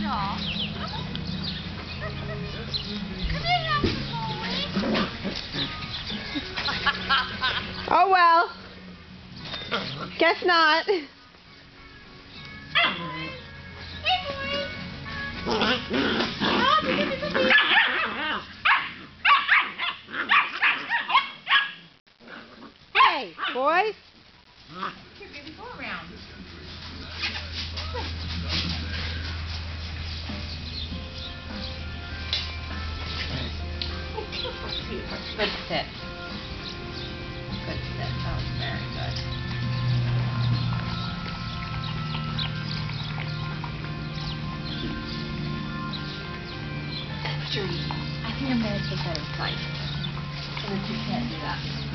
Oh well. Guess not. Hey, boys. Here, baby, go around. Good sit. Good sit. That was very good. Judy, I think I'm going to take that inside. Since you can't do that.